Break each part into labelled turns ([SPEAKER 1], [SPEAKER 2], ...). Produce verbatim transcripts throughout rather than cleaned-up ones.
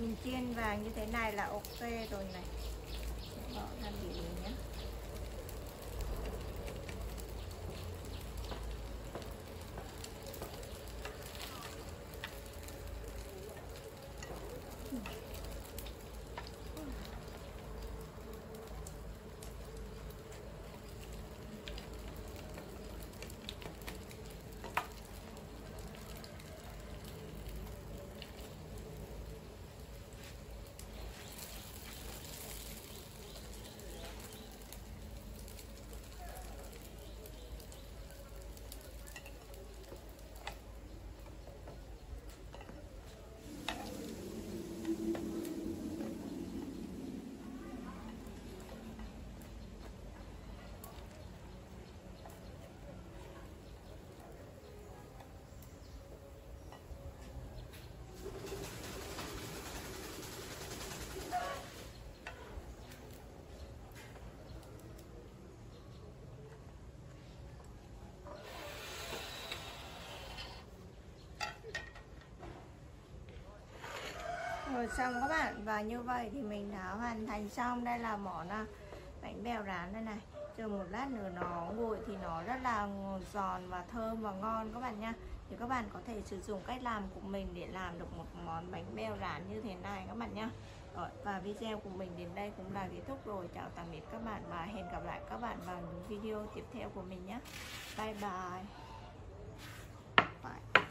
[SPEAKER 1] Mình chiên vàng như thế này là ok rồi này. Bỏ ra đĩa nhé. Rồi xong các bạn, và như vậy thì mình đã hoàn thành xong. Đây là món bánh bèo rán đây này. Chờ một lát nữa nó nguội thì nó rất là giòn và thơm và ngon các bạn nha. Thì các bạn có thể sử dụng cách làm của mình để làm được một món bánh bèo rán như thế này các bạn nha. Rồi, và video của mình đến đây cũng là kết thúc rồi. Chào tạm biệt các bạn và hẹn gặp lại các bạn vào những video tiếp theo của mình nhé. Bye bye. Bye.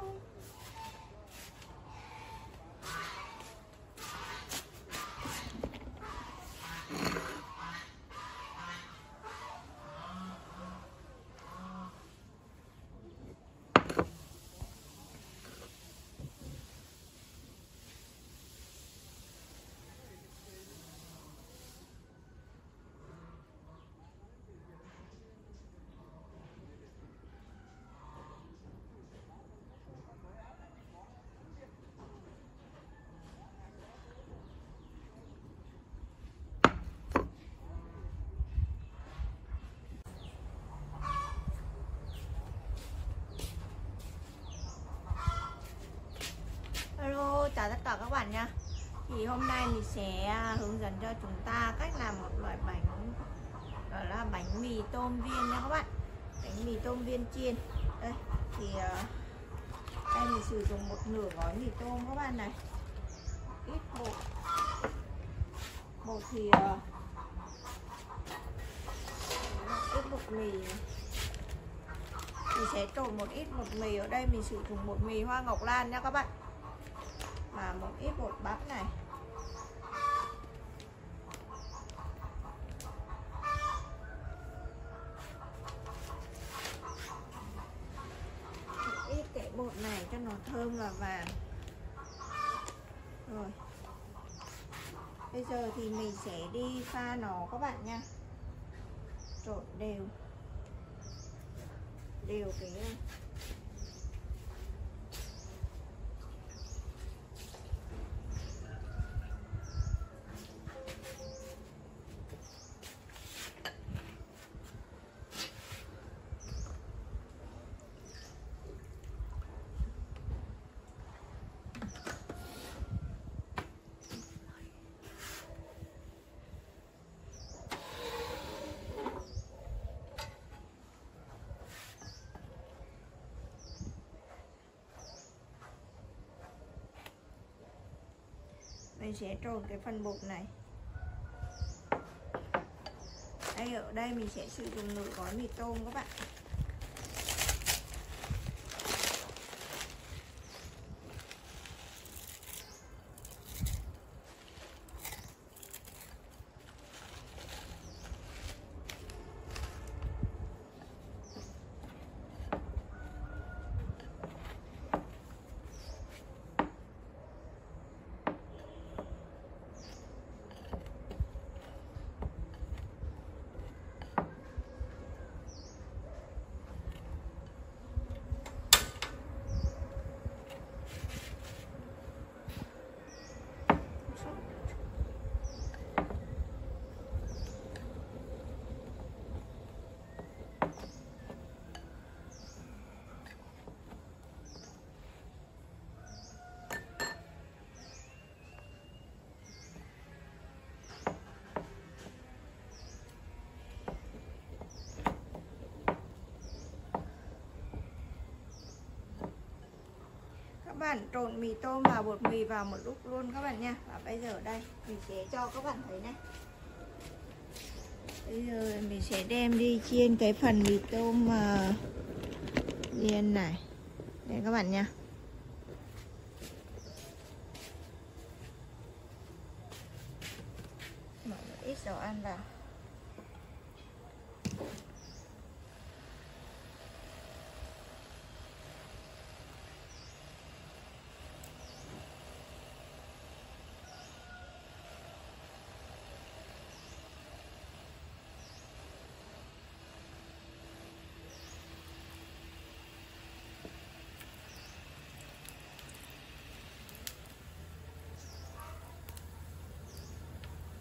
[SPEAKER 1] Hello, chào tất cả các bạn nha. Thì hôm nay mình sẽ hướng dẫn cho chúng ta cách làm một loại bánh, đó là bánh mì tôm viên nha các bạn. Bánh mì tôm viên chiên. Đây thì đây mình sử dụng một nửa gói mì tôm các bạn này. Ít bột. Bột thì ít bột mì. Mình sẽ trộn một ít bột mì. Ở đây mình sử dụng bột mì Hoa Ngọc Lan nha các bạn. Và một ít bột bắp này. Một ít cái bột này cho nó thơm và vàng. Rồi. Bây giờ thì mình sẽ đi pha nó các bạn nha. Trộn đều. Đều cái mình sẽ trộn cái phần bột này. Đây, ở đây mình sẽ sử dụng nửa gói mì tôm các bạn. bạn trộn mì tôm và bột mì vào một lúc luôn các bạn nha. Và bây giờ đây mình sẽ cho các bạn thấy này. Bây giờ mình sẽ đem đi chiên cái phần mì tôm mà chiên này. Đây các bạn nha. Bỏ một ít dầu ăn vào.